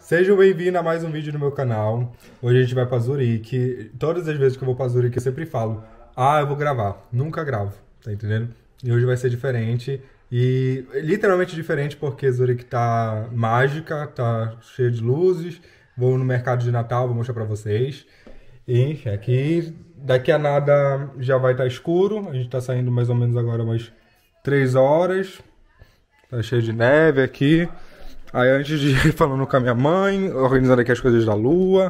Sejam bem-vindos a mais um vídeo no meu canal. Hoje a gente vai pra Zurique. Todas as vezes que eu vou pra Zurique eu sempre falo: ah, eu vou gravar. Nunca gravo, tá entendendo? E hoje vai ser diferente. E literalmente diferente porque Zurique tá mágica, tá cheia de luzes. Vou no mercado de Natal, vou mostrar pra vocês. E enfim, aqui daqui a nada já vai estar escuro. A gente tá saindo mais ou menos agora umas 3 horas. Tá cheio de neve aqui. Aí antes de ir falando com a minha mãe, organizando aqui as coisas da lua.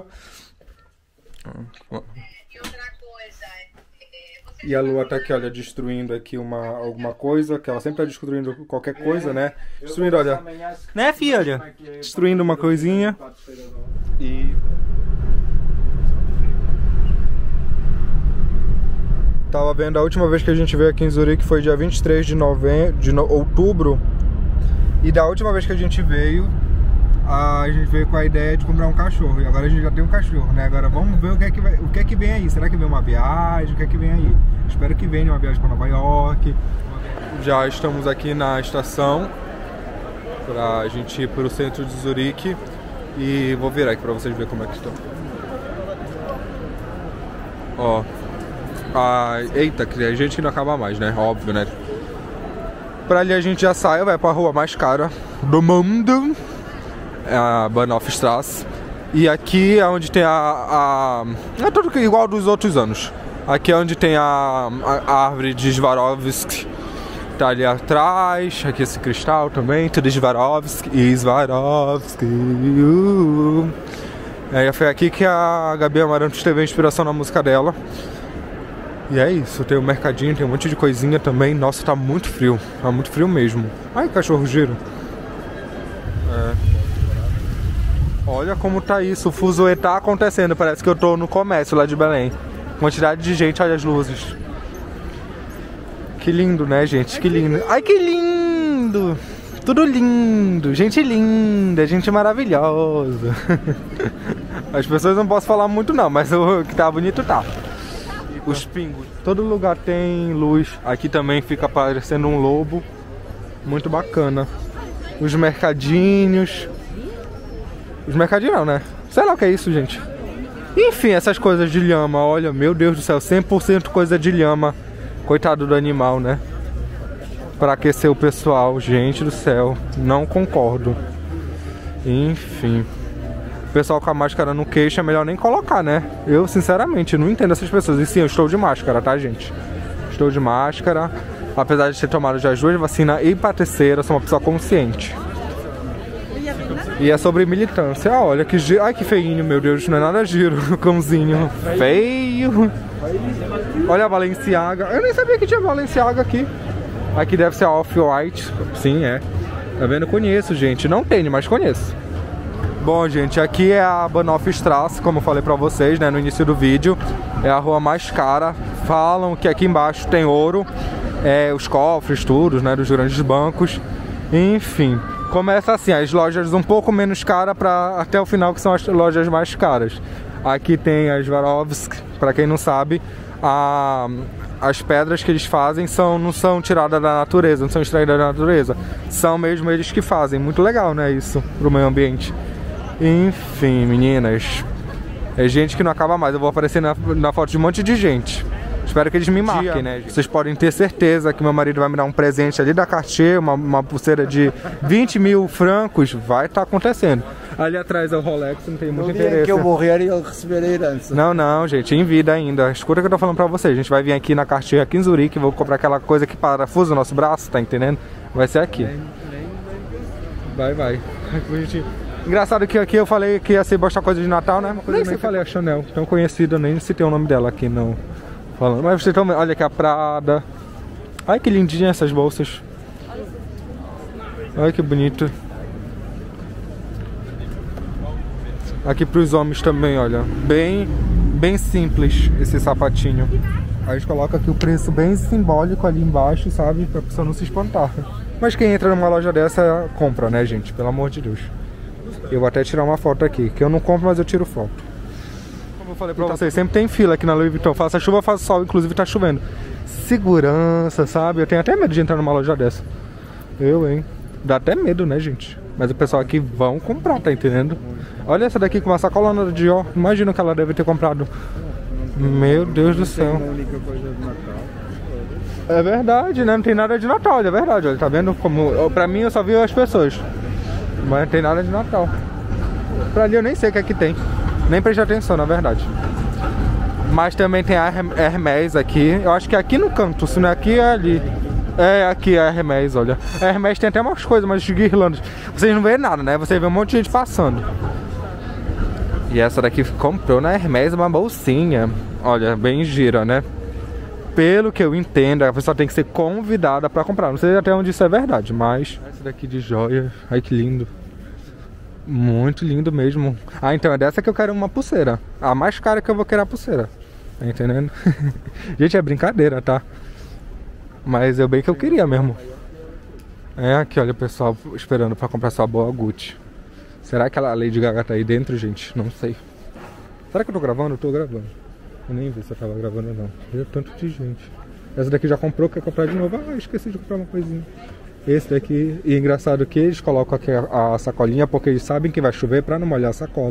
E a lua tá aqui, olha, destruindo aqui alguma coisa, que ela sempre tá destruindo qualquer coisa, né? Destruindo, olha. Né, filha? Destruindo uma coisinha. E... tava vendo, a última vez que a gente veio aqui em Zurique foi dia 23 de outubro. E da última vez que a gente veio com a ideia de comprar um cachorro. E agora a gente já tem um cachorro, né? Agora vamos ver o que é que vem aí. Será que vem uma viagem? O que é que vem aí? Espero que venha uma viagem para Nova York. Já estamos aqui na estação pra gente ir pro centro de Zurique. E vou virar aqui pra vocês verem como é que estão. Ó. Eita, a gente não acaba mais, né? Óbvio, né? Pra ali a gente já sai, vai pra rua mais cara do mundo, é a Bahnhofstrasse. E aqui é onde tem é tudo igual dos outros anos. Aqui é onde tem a árvore de Swarovski, tá ali atrás. Aqui esse cristal também, tudo Swarovski. Foi aqui que a Gabi Amarantos teve a inspiração na música dela. E é isso, tem um mercadinho, tem um monte de coisinha também. Nossa, tá muito frio mesmo. Ai, cachorro giro. Olha como tá isso, o fuzuê tá acontecendo. Parece que eu tô no comércio lá de Belém. Quantidade de gente, olha as luzes. Que lindo, né, gente? Que lindo. Ai, que lindo! Tudo lindo, gente linda, gente maravilhosa. As pessoas não posso falar muito não, mas o que tá bonito tá. Os pingos. Todo lugar tem luz. Aqui também fica parecendo um lobo. Muito bacana. Os mercadinhos. Os mercadinhos não, né? Sei lá o que é isso, gente. Enfim, essas coisas de lhama. Olha, meu Deus do céu. 100% coisa de lhama. Coitado do animal, né? Pra aquecer o pessoal. Gente do céu. Não concordo. Enfim. O pessoal com a máscara no queixo é melhor nem colocar, né? Eu, sinceramente, não entendo essas pessoas. E sim, eu estou de máscara, tá, gente? Estou de máscara. Apesar de ter tomado já as 2 vacinas e pra terceira, sou uma pessoa consciente. E é sobre militância. Olha que giro. Ai, que feinho, meu Deus. Não é nada giro, cãozinho. Feio. Olha a Balenciaga. Eu nem sabia que tinha Balenciaga aqui. Aqui deve ser a Off-White. Sim, é. Tá vendo? Conheço, gente. Não tenho, mas conheço. Bom, gente, aqui é a Bahnhofstrasse, como eu falei pra vocês, né, no início do vídeo. É a rua mais cara. Falam que aqui embaixo tem ouro, os cofres, tudo, né, dos grandes bancos. Enfim, começa assim, as lojas um pouco menos caras até o final, que são as lojas mais caras. Aqui tem as Swarovski, pra quem não sabe, as pedras que eles fazem não são tiradas da natureza, não são extraídas da natureza. São mesmo eles que fazem. Muito legal, né, isso, pro meio ambiente. Enfim, meninas, é gente que não acaba mais. Eu vou aparecer na foto de um monte de gente. Espero que eles me marquem, né? Vocês podem ter certeza que meu marido vai me dar um presente ali da Cartier, uma pulseira de 20 mil francos. Vai estar acontecendo. Ali atrás é o Rolex, não tem muito interesse. Que eu morrer e ele receber a herança. Não, gente, em vida ainda. Escuta o que eu tô falando pra vocês. A gente vai vir aqui na Cartier, aqui em Zurique. Vou comprar aquela coisa que parafusa o nosso braço, tá entendendo? Vai ser aqui. Vai. Engraçado que aqui eu falei que ia ser mostrar coisa de Natal, né? Nem se falei a Chanel, tão conhecida, nem citei o nome dela aqui não falando. Mas vocês estão vendo, olha aqui a Prada. Ai, que lindinha essas bolsas. Olha que bonito. Aqui pros homens também, olha. Bem simples esse sapatinho. Aí a gente coloca aqui o preço bem simbólico ali embaixo, sabe? Pra pessoa não se espantar. Mas quem entra numa loja dessa, compra, né, gente? Pelo amor de Deus. Eu vou até tirar uma foto aqui, que eu não compro, mas eu tiro foto. Como eu falei pra vocês, sempre tem fila aqui na Louis Vuitton. Faça chuva, faça sol, inclusive tá chovendo. Segurança, sabe? Eu tenho até medo de entrar numa loja dessa. Hein? Dá até medo, né, gente? Mas o pessoal aqui vão comprar, tá entendendo? Olha essa daqui com uma sacolona do Dior. Imagina o que ela deve ter comprado. Meu Deus do céu. É verdade, né? Não tem nada de Natal, é verdade. Olha, tá vendo como... Pra mim eu só vi as pessoas. Mas não tem nada de Natal. Pra ali eu nem sei o que é que tem. Nem prestei atenção, na verdade. Mas também tem a Hermès aqui. Eu acho que é aqui no canto, se não é aqui, é ali. É, aqui é a Hermès, olha. A Hermès tem até umas coisas, umas guirlandas. Vocês não veem nada, né? Você vê um monte de gente passando. E essa daqui comprou na Hermès uma bolsinha. Olha, bem gira, né? Pelo que eu entendo, a pessoa tem que ser convidada pra comprar. Não sei até onde isso é verdade, mas... Essa daqui de joia. Ai, que lindo. Muito lindo mesmo. Ah, então é dessa que eu quero uma pulseira. A mais cara que eu vou querer a pulseira. Tá entendendo? Gente, é brincadeira, tá? Mas eu bem que eu queria mesmo. É aqui, olha o pessoal esperando pra comprar sua boa Gucci. Será que a Lady Gaga tá aí dentro, gente? Não sei. Será que eu tô gravando? Eu tô gravando. Eu nem vi se eu tava gravando ou não. Veio tanto de gente. Essa daqui já comprou, quer comprar de novo. Ah, esqueci de comprar uma coisinha. Esse daqui, e engraçado que eles colocam aqui a sacolinha porque eles sabem que vai chover pra não molhar a sacola.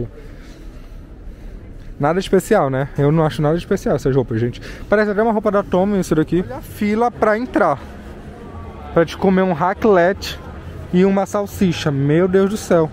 Nada especial, né? Eu não acho nada especial essas roupas, gente. Parece até uma roupa da Tommy isso daqui. Olha a fila pra entrar. Pra te comer um raclette e uma salsicha. Meu Deus do céu.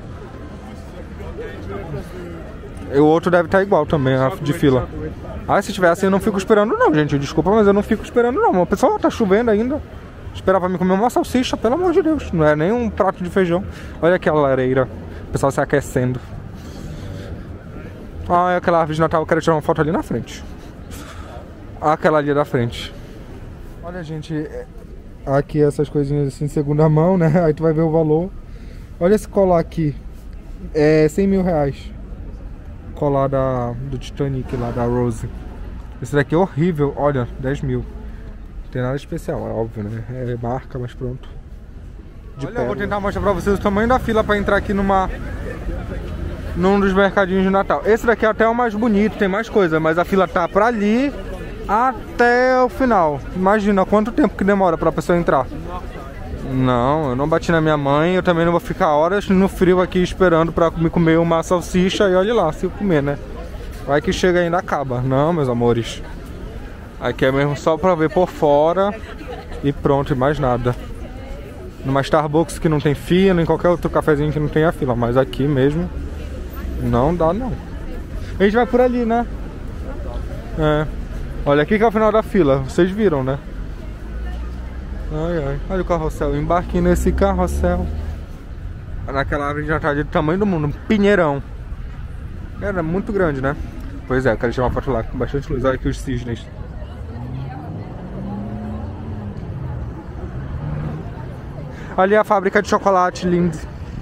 E o outro deve estar igual também, de fila. Ah, se tiver assim eu não fico esperando não, gente. Desculpa, mas eu não fico esperando não. O pessoal tá chovendo ainda. Esperar pra me comer uma salsicha, pelo amor de Deus. Não é nem um prato de feijão. Olha aquela lareira. O pessoal se aquecendo. Ah, é aquela árvore de Natal. Eu quero tirar uma foto ali na frente. Aquela ali da frente. Olha, gente. Aqui essas coisinhas assim, segunda mão, né? Aí tu vai ver o valor. Olha esse colar aqui. É 100 mil reais. Colar do Titanic lá, da Rose. Esse daqui é horrível. Olha, 10 mil. Não tem nada especial, é óbvio, né? É marca, mas pronto. Olha, eu vou tentar mostrar pra vocês o tamanho da fila pra entrar aqui num dos mercadinhos de Natal. Esse daqui é até o mais bonito, tem mais coisa, mas a fila tá pra ali até o final. Imagina quanto tempo que demora pra pessoa entrar. Não, eu não bati na minha mãe, eu também não vou ficar horas no frio aqui esperando pra me comer uma salsicha e olha lá, se eu comer, né? Vai que chega e ainda acaba. Não, meus amores. Aqui é mesmo só pra ver por fora e pronto, e mais nada. Numa Starbucks que não tem fila, em qualquer outro cafezinho que não tenha fila, mas aqui mesmo não dá não. A gente vai por ali, né? É. Olha aqui que é o final da fila, vocês viram, né? Ai, ai. Olha o carrossel, embarque nesse carrossel. Naquela árvore de Natal do tamanho do mundo, um pinheirão. Era muito grande, né? Pois é, eu quero tirar uma foto lá com bastante luz. Olha aqui os cisnes. Ali é a fábrica de chocolate, lindo.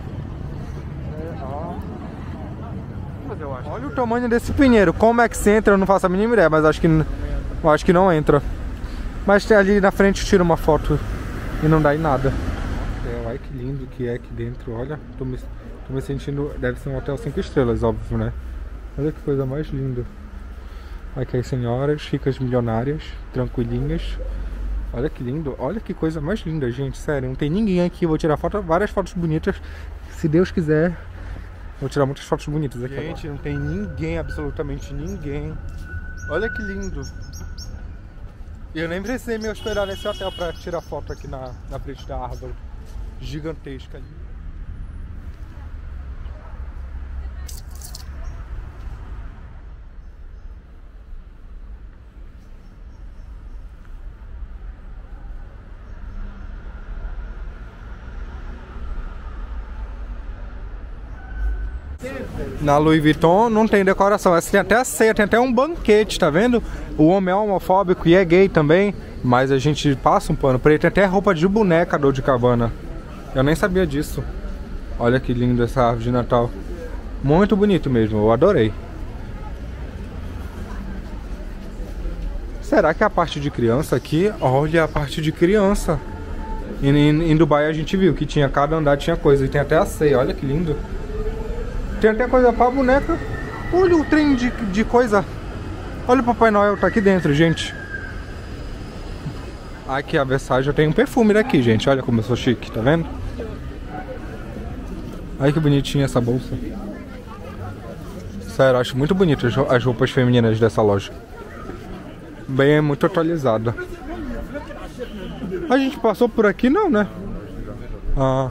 Olha o tamanho desse pinheiro. Como é que se entra? Eu não faço a mínima ideia, mas acho que não entra. Mas tem ali na frente, tira uma foto e não dá em nada. Olha que lindo que é aqui dentro. Olha, tô me sentindo... Deve ser um hotel 5 estrelas, óbvio, né? Olha que coisa mais linda. Aqui as senhoras, ricas milionárias, tranquilinhas. Olha que lindo, olha que coisa mais linda, gente, sério, não tem ninguém aqui. Eu vou tirar várias fotos bonitas, se Deus quiser. Vou tirar muitas fotos bonitas aqui. Gente, agora não tem ninguém, absolutamente ninguém. Olha que lindo. E eu nem precisei me hospedar nesse hotel pra tirar foto aqui na frente da árvore gigantesca ali. Na Louis Vuitton não tem decoração. Essa tem até a ceia, tem até um banquete, tá vendo? O homem é homofóbico e é gay também, mas a gente passa um pano pra ele. Tem até roupa de boneca Dolce & Gabbana. Eu nem sabia disso. Olha que lindo essa árvore de Natal. Muito bonito mesmo, eu adorei. Será que é a parte de criança aqui? Olha a parte de criança. Em Dubai a gente viu que tinha, cada andar tinha coisa. E tem até a ceia, olha que lindo. Tem até coisa pra boneca. Olha o trem de coisa. Olha o Papai Noel, tá aqui dentro, gente. Aqui a Versace, eu tenho um perfume daqui, gente. Olha como eu sou chique, tá vendo? Ai, que bonitinha essa bolsa. Sério, acho muito bonito as roupas femininas dessa loja. Bem, é muito atualizada. A gente passou por aqui não, né? Ah.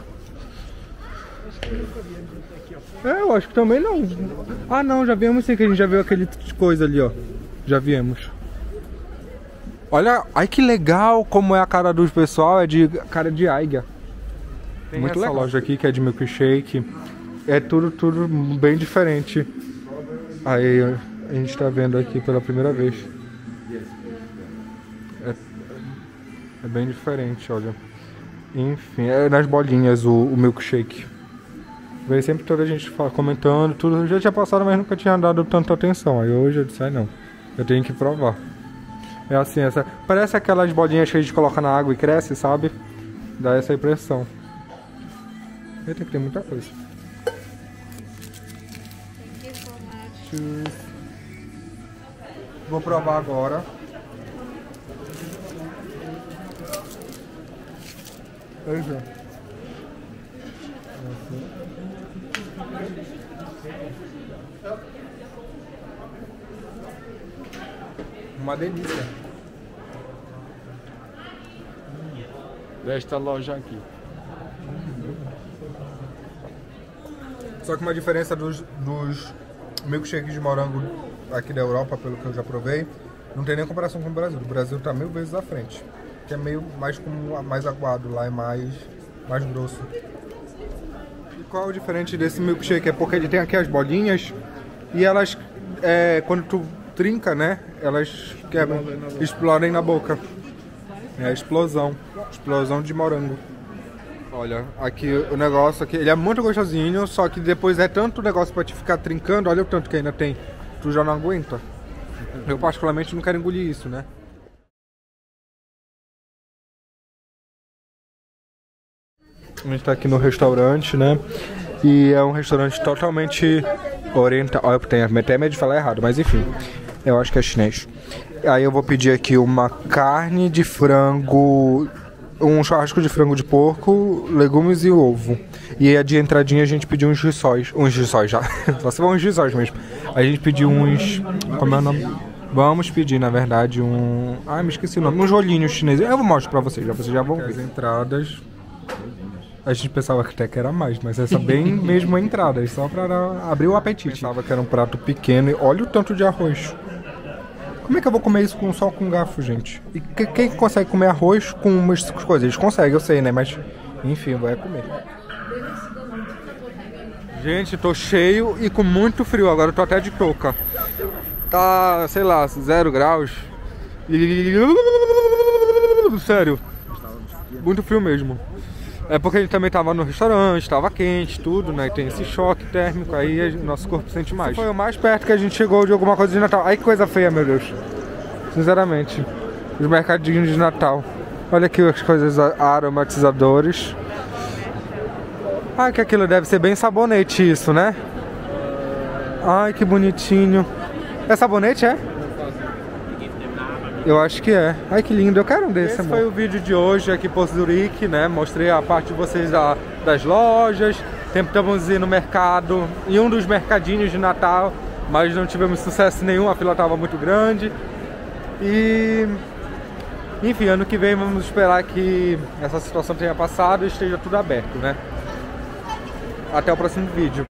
É, eu acho que também não. Ah, não, já viemos sim, que a gente já viu aquele tipo de coisa ali, ó. Já viemos. Olha, ai que legal como é a cara do pessoal, é de cara de águia. Tem muito legal. Essa loja aqui que é de milkshake. É tudo bem diferente. Aí a gente tá vendo aqui pela primeira vez. É bem diferente, olha. Enfim, é nas bolinhas o milkshake. Veio sempre toda a gente comentando, tudo. Já tinha passado, mas nunca tinha dado tanta atenção. Aí hoje eu disse, ai não, eu tenho que provar. É assim, parece aquelas bolinhas que a gente coloca na água e cresce, sabe? Dá essa impressão. Eita, que tem muita coisa. Vou provar agora. Veja. Uma delícia. Desta loja aqui. Só que uma diferença dos milkshakes de morango aqui da Europa, pelo que eu já provei, não tem nem comparação com o Brasil. O Brasil tá 1000 vezes à frente. Que é meio mais aguado, lá é mais grosso. E qual é o diferente desse milkshake? É porque ele tem aqui as bolinhas e elas, quando tu trinca, né, elas quebram, explodem na boca. É a explosão de morango. Olha, aqui o negócio aqui, ele é muito gostosinho, só que depois é tanto negócio pra te ficar trincando, olha o tanto que ainda tem, tu já não aguenta. Eu particularmente não quero engolir isso, né? A gente tá aqui no restaurante, né? E é um restaurante totalmente oriental. Olha, tem até medo de falar errado, mas enfim. Eu acho que é chinês. Aí eu vou pedir aqui uma carne de frango, um churrasco de frango de porco, legumes e ovo. E a de entradinha a gente pediu uns rissóis já. Só se for uns rissóis mesmo. A gente pediu uns... Como é o nome? Vamos pedir, na verdade, um... Ah, me esqueci o nome. Uns rolinhos chineses. Eu mostro pra vocês já vão ver. As entradas... A gente pensava que até que era mais, mas essa bem mesmo a entrada, só pra abrir o apetite. Pensava que era um prato pequeno e olha o tanto de arroz. Como é que eu vou comer isso só com garfo, gente? E quem consegue comer arroz com umas coisas? Eles conseguem, eu sei, né? Mas, enfim, vai comer. Gente, tô cheio e com muito frio. Agora eu tô até de touca. Tá, sei lá, 0 graus. Sério. Muito frio mesmo. É porque a gente também tava no restaurante, tava quente, tudo, né? E tem esse choque térmico, aí o nosso corpo sente mais. Foi o mais perto que a gente chegou de alguma coisa de Natal. Ai, que coisa feia, meu Deus. Sinceramente. Os mercadinhos de Natal. Olha aqui as coisas aromatizadores. Ai, que aquilo deve ser bem sabonete isso, né? Ai, que bonitinho. É sabonete, é? Eu acho que é. Ai, que lindo. Eu quero um desse, amor. Esse foi o vídeo de hoje aqui por Zurique, né? Mostrei a parte de vocês das lojas. Tentamos ir no mercado, em um dos mercadinhos de Natal, mas não tivemos sucesso nenhum. A fila estava muito grande. E... Enfim, ano que vem vamos esperar que essa situação tenha passado e esteja tudo aberto, né? Até o próximo vídeo.